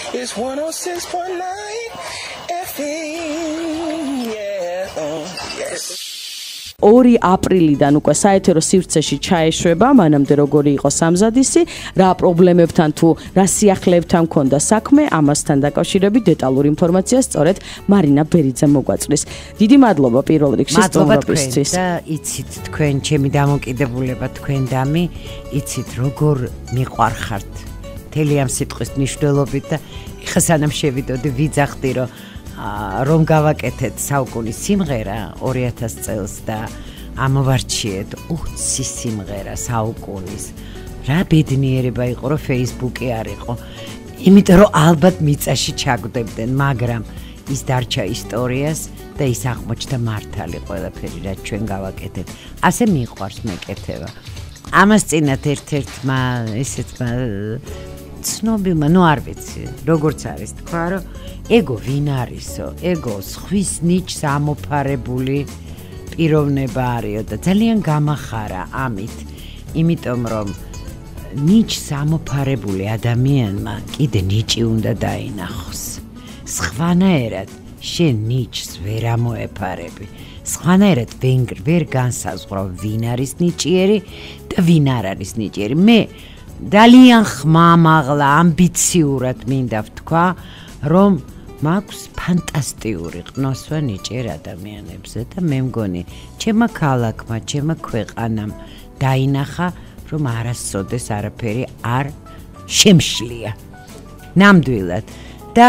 It's 106.9 FM. Yeah. Yes. 2 აპრილიდან უკვე საეთერო სივრცეში ჩაეშვება, მანამდე როგორი იყო სამზადისი, რა პრობლემებთან თუ რა სიახლეებთან მქონდა საქმე, ამასთან დაკავშირებით დეტალურ ინფორმაციას სწორედ მარინა ბერიძე მოგვაწვდის. დიდი მადლობა პირველ რიგში სტუმრობისთვის. და იცით თქვენ ჩემი დამოკიდებულება თქვენ დამი, იცით როგორ მიყვარხართ მთელი ამ სიტყვის მნიშვნელობით და ეხლა სანამ შევიდოდი ვიძახდი რომ გავაკეთეთ საუკუნის სიმღერა 2000 წელს და ამოვარჩიეთ 20 სიმღერა საუკუნის. რა ბედნიერება იყო რომ Facebook-ი არ იყო. იმიტომ რომ ალბათ მიწაში ჩაგდებდნენ, მაგრამ ის დარჩა ისტორიას და ის აღმოჩნდა მართალი ყველაფერი რაც ჩვენ გავაკეთეთ. ასე მიყვარს მეკეთება. ამას წინათ ერთ-ერთმა ესეთმა ცნობილმა, არ ვიცი, როგორც არის თქვა, რომ ego ვინ არისო, ego სხვის ნიჭს ამოფარებული პიროვნება არისო და ძალიან გამახარა ამით, იმიტომ რომ ნიჭს ამოფარებული ადამიანმა კიდე ნიჭი უნდა დაინახოს. სხვანაირად შენ ნიჭს ვერ ამოეფარები. სხვანაირად ვერ განსაზღვრავ ვინ არის ნიჭიერი და ვინ არ არის ნიჭიერი. მე ძალიან ხმამაღლა ამბიციურად მინდა ვთქვა, რომ მაქვს ფანტასტიკური ყნოსვა ნიჭიერ ადამიანებზე და მე მგონი, ჩემმა ქალაქმა, ჩემმა ქვეყანამ დაინახა, რომ არასოდეს არაფერი არ შემშლია. ნამდვილად. და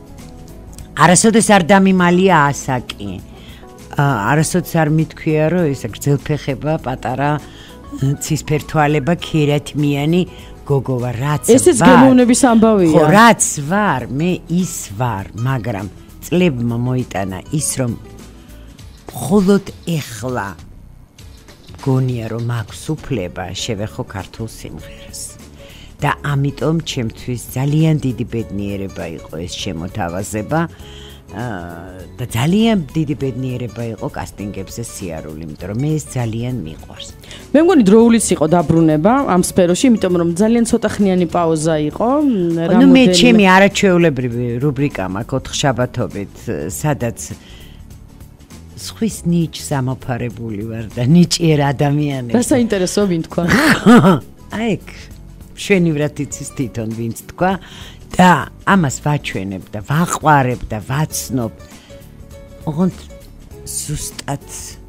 არასოდეს არ დამიმალია ასაკი. არასოდეს არ მithქვია, რომ ეს გრძელფეხება, პატარა ცისფერთვალება, ქერათმიანი გოგოვა, რაც ვარ. ესეც გემოვნების ამბავია. ხო, რაც ვარ, მე ის ვარ, მაგრამ წლებმა მოიტანა ის, რომ მხოლოდ ეხლა გონია, რომ მაქვს უფლება შევეხო ქართულ სიმღერას. და ამიტომ ჩემთვის ძალიან დიდი ბედნიერება იყო ეს შემოთავაზება. და ძალიან დიდი ბედნიერება იყო კასტინგებზე სიარული, იმიტომ რომ მე ეს ძალიან მიყვარს. მე მგონი დროულიც იყო დაბრუნება ამ სფეროში, იმიტომ რომ ძალიან ცოტახნიანი პაუზა იყო. მე ჩემი არაჩვეულებრივი რუბრიკა მაქვს 4 შაბათობით, სადაც სხვის ნიჭს ამოფარებული ვარ და ნიჭიერ ადამიანებს. რა საინტერესო ვინ თქვა? აი, შვენივრად იცის თვითონ ვინც თქვა. და ამას ვაჩვენებ და ვაყვარებ და ვაცნობ. ოღონდ ზუსტად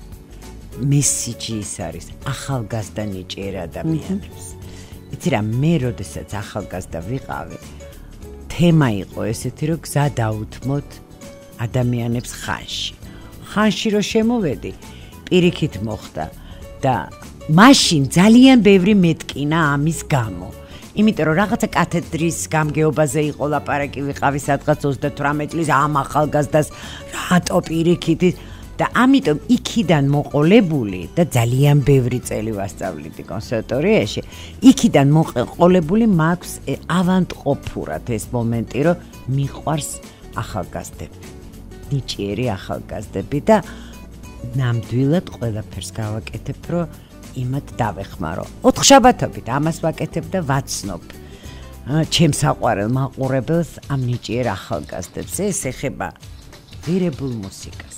მესიჯი ის არის ახალგაზრდა ნიჭიერ ადამიანებს. იცი რა, მე როდესაც ახალგაზრდა ვიყავი, თემა იყო ესეთი, რომ გზა დაუთმოთ ადამიანებს ხანში. ხანში რო შემოვედი, პირიქით მოხდა და მაშინ ძალიან ბევრი მეტკინა ამის გამო. იმიტომ რომ რაღაცა კათედრის გამგეობაზე იყო ლაპარაკი, ვიყავი სადღაც 38 წლის ამ ახალგაზრდას რატო პირიქით და ამიტომ იქიდან მოყოლებული და ძალიან ბევრი წელი ვასწავლიდი კონსერვატორიაში, იქიდან მოყოლებული მაქვს ავანტყოფურად ეს მომენტი, რომ მიყვარს ახალგაზრდები, ნიჭიერი ახალგაზრდები და ნამდვილად ყველაფერს გავაკეთებ, რომ იმათ დავეხმარო. 4 შაბათობით ამას ვაკეთებ და ვაცნობ ჩემს საყვარელ მაყურებელს ამ ნიჭიერ ახალგაზრდებს. ეს ეხება ღირებულ მუსიკას.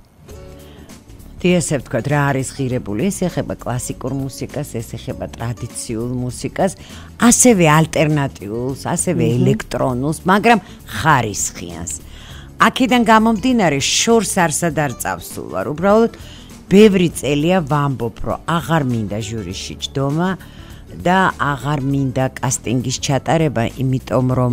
ესე ვთქვათ, რა არის ღირებული? ეს ეხება კლასიკურ მუსიკას, ეს ეხება ტრადიციულ მუსიკას, ასევე ალტერნატიულს, ასევე ელექტრონულს, მაგრამ ხარისხიანს. აქედან გამომდინარე შორს არსად არ წავსულ, უბრალოდ ბევრი წელია ვამბობ, რომ აღარ მინდა ჟურიში ჯდომა და აღარ მინდა კასტინგის ჩატარება, იმიტომ რომ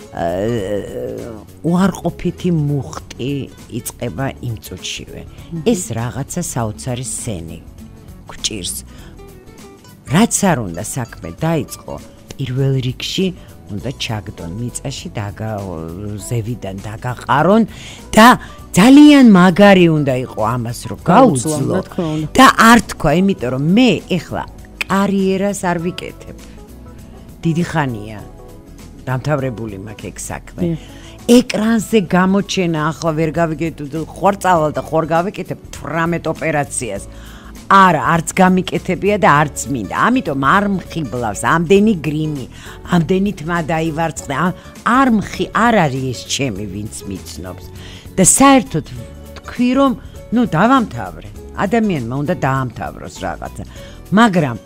უარყოფითი მუხტი იწყება იმ წუთშივე. ეს რაღაცა საოცარი სენი გვჭირს. რაც არ უნდა საქმე დაიწყო, პირველ რიგში უნდა ჩაგდონ მიწაში, ზევიდან დაგაყარონ და ძალიან მაგარი უნდა იყო ამას რომ გაუძლო და არ თქვა, იმიტომ რომ მე ეხლა კარიერას არ ვიკეთებ. დიდი ხანია დამთავრებული მაქვს ეგ საქმე. ეკრანზე გამოჩენა ახლა ვერ გავიგეთ, ხوار წავალ და ხوار გავიკეთებ 18 ოპერაციას. არა, არც გამიკეთებია და არც მინდა. ამიტომ არ მხიბლავს, ამდენი გრიმი, ამდენი თმა დაივარცხდა. არ არის ეს ჩემი, ვინც მიცნობს. და საერთოდ თქვი რომ, დავამთავრე. ადამიანმა უნდა დაამთავროს რაღაცა. მაგრამ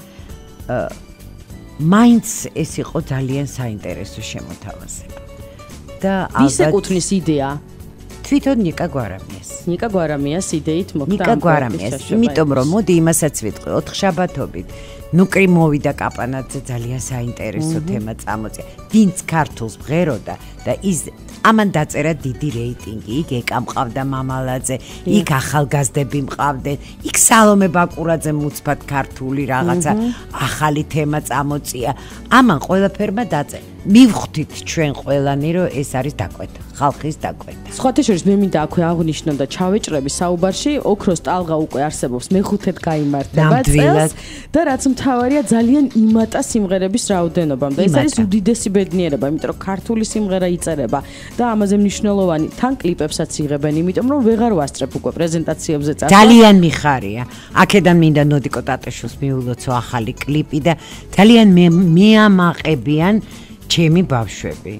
მაინც ეს იყო ძალიან საინტერესო შემოთავაზება. და ვის ეკუთვნის იდეა? თვითონ ნიკა გვარამიას. ნიკა გვარამიას იდეით მოხდა. ნიკა გვარამიას, იმიტომ რომ მოდი იმასაც ვიტყვი, 4 შაბათობით ნუკრი მოვიდა კაპანაძე, ძალიან საინტერესო თემა წამოწია. ვინც ქართულს მღეროდა და ის ამან დაწერა დიდი რეიტინგი. იქ ეკა მყავდა მამალაძე, იქ ახალგაზრდები მყავდნენ, იქ სალომე ბაკურაძე მუცბად ქართული რაღაცა ახალი თემა წამოწია. ამან ყველაფერმა დაწერა. მივხვდით ჩვენ ყველანი, რომ ეს არის დაკვეთა, ხალხის დაკვეთა. სხვათა შორის მე მინდა აქვე აღვნიშნო და ჩავეჭრები საუბარში, ოქროს ტალღა უკვე არსებობს, მეხუთედ გაიმართება წელს და რაც მთავარია ძალიან იმატა სიმღერების რაოდენობამ და ეს არის უდიდესი ბედნიერება, იმიტომ რომ ქართული სიმღერა იწერება და ამაზე მნიშვნელოვანი თან კლიპებსაც იღებენ, იმიტომ რომ ვეღარ ვასწრებ უკვე პრეზენტაციებზე წასვლა. ძალიან მიხარია. აქედან მინდა ნოდიკო ტატაშვილს მიულოცო ახალი კლიპი და ძალიან მეამაყებიან ჩემი ბავშვები.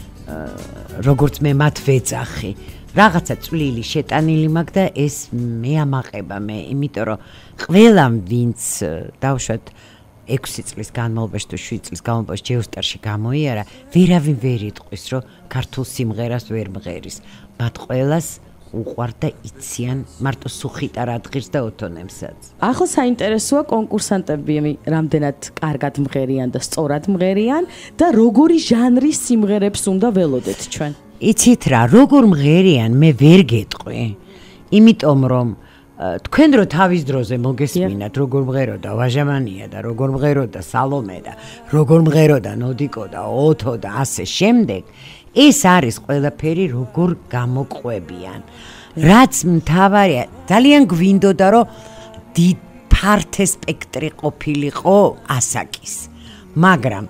როგორც მე მათ ვეძახი. რაღაცა წვლილი შეტანილი მაქვს და ეს მეამაყება მე, იმიტომ რომ ყველამ ვინც დავუშვათ 6 წლის განმავლობაში თუ 7 წლის განმავლობაში ჯეოსტარში გამოიარა, ვერავინ ვერ იტყვის, რომ ქართულ სიმღერას ვერ მღერის. მათ ყველას უყვარდა იციან მარტო სუხიტარ ადგილს და ოთონემსაც. ახლა საინტერესოა კონკურსანტები რამდენად კარგად მღერიან და სწორად მღერიან და როგორი ჟანრის სიმღერებს უნდა ველოდეთ ჩვენ. იცით რა, როგორ მღერიან მე ვერ გეტყვი. იმიტომ რომ თქვენ რო თავის დროზე მოგესმინათ როგორ მღეროდა ვაჟამანია და როგორ მღეროდა სალომე და როგორ მღეროდა ნოდიკო და ოთო და ასე შემდეგ, ეს არის ყველაფერი როგორ გამოყვებიან. რაც მთავარია, ძალიან გვინდოდა რომ ფართე სპექტრი ყოფილიყო ასაკის. მაგრამ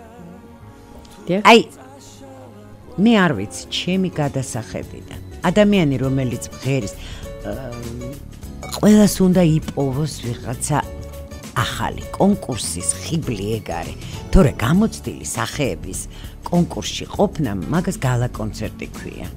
აი მე არ ვიცი, ჩემი გადასახედიდან ადამიანი რომელიც მღერის ყველას უნდა იპოვოს ვიღაცა ახალი კონკურსის ხიბლი ეგ არის. თორე გამოცდილი სახეების კონკურსში ყოფნა მაგას გალა კონცერტი ქვია.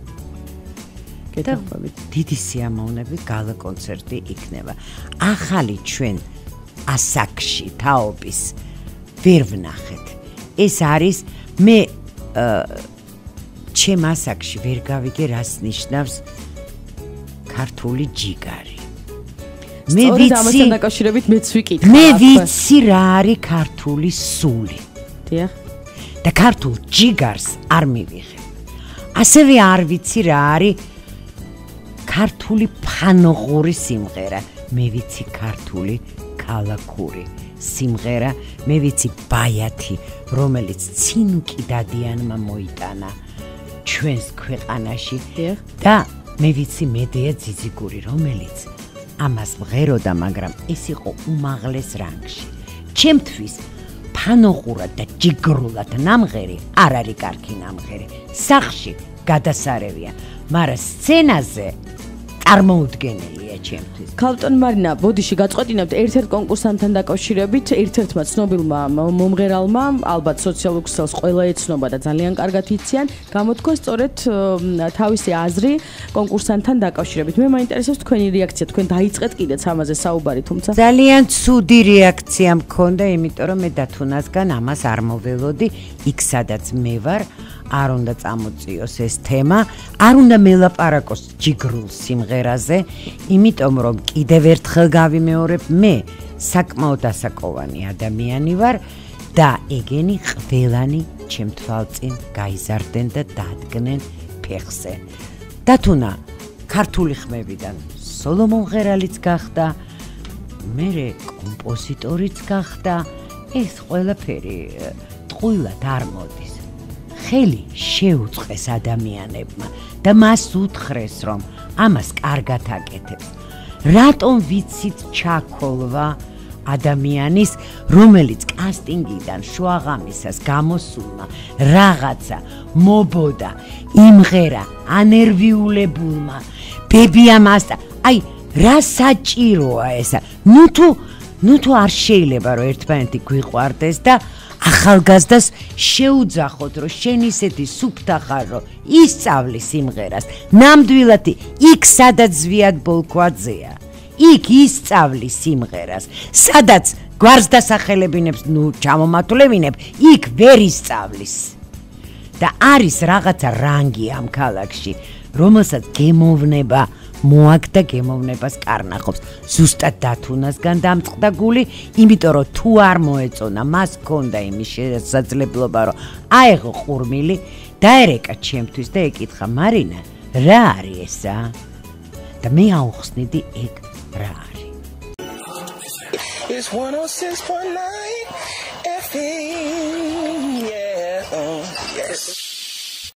დიდი სიამოვნებით გალა კონცერტი იქნება. ახალი ჩვენ ასაკში თაობის ვერ ვნახეთ. ეს არის მე ჩემ ასაკში ვერ გავიგე რას ნიშნავს ქართული ჯიგარი. მე ვიცი დაკავშირებით მეც ვიკითხავ. მე ვიცი რა არის ქართული სული. დიახ. და ქართულ ჯიგარს არ მივიღებ. ასევე არ ვიცი რა არის ქართული ფანოღური სიმღერა. მე ვიცი ქართული ქალაქური სიმღერა, მე ვიცი ბაიათი, რომელიც ცინუკი დადიანმა მოიტანა ჩვენს ქვეყანაში და მე ვიცი მედეა ძიძიგური, რომელიც ამას მღეროდა, მაგრამ ეს იყო უმაღლეს რანგში. ჩემთვის ფანოღურად და ჯიგრულად ნამღერი არ არის კარგი ნამღერი. სახში გადასარევია, მაგრამ სცენაზე წარმოუდგენელია ჩემთვის. ქალბატონ მარინა, ბოდიში გაწყვეტინებთ ერთ-ერთ კონკურსანტთან დაკავშირებით, ერთ-ერთმა ცნობილმა მომღერალმა, ალბათ სოციალურ ქსელს ყველა ეცნობა და ძალიან კარგად იციან, გამოთქვა სწორედ თავისი აზრი კონკურსანტთან დაკავშირებით. მე მაინტერესებს თქვენი რეაქცია, თქვენ დაიწყეთ კიდეც ამაზე საუბარი, თუმცა ძალიან ცუდი რეაქცია მქონდა, იმიტომ რომ მე დათუნასგან ამას არ მოველოდი, იქ სადაც მე ვარ. არ უნდა წამოწიოს ეს თემა, არ უნდა მელაპარაკოს ჯიგრულ სიმღერაზე, იმიტომ რომ კიდევ ერთხელ გავიმეორებ, მე საკმაოდ ასაკოვანი ადამიანი ვარ და ეგენი ყველანი ჩემ თვალწინ გაიზარდნენ და დადგნენ ფეხზე. დათუნა ქართული ხმებიდან სოლო მომღერალიც გახდა, მერე კომპოზიტორიც გახდა, ეს ყველაფერი ტყუილად არ მოდის. ხელი შეუწყეს ადამიანებმა და მას უთხრეს, რომ ამას კარგად აკეთებს. რატომ ვიცით ჩაქოლვა ადამიანის, რომელიც კასტინგიდან შუაღამისას გამოსულმა რაღაცა მობოდა, იმღერა ანერვიულებულმა, ბებიამ ასტა. აი, რა საჭიროა ესა? ნუ თუ არ შეიძლება რომ ერთმანეთი გვიყვარდეს და ახალგაზრდას შეუძახოთ რომ შენ ისეთი სუფთა ხარ რომ ისწავლის სიმღერას ნამდვილად იქ სადაც ზვიად ბოლქვაძეა იქ ისწავლის სიმღერას სადაც გვარს დასახელებინებს ჩამომართულებინებ იქ ვერ ისწავლის და არის რაღაცა რანგი ამ ქალაქში რომელსაც გემოვნება მოაგდა გემოვნებას კარნახობს ზუსტად დათუნასგან დამწყდა გული იმიტომ რომ თუ არ მოეწონა მას ჰქონდა იმის შესაძლებლობა რომ აეღო ყურმილი დაერეკა ჩემთვის და ეკითხა მარინა რა არის ესა და მე აუხსნიდი ეგ რა არის It's 106.9 FM. Yeah. Yes.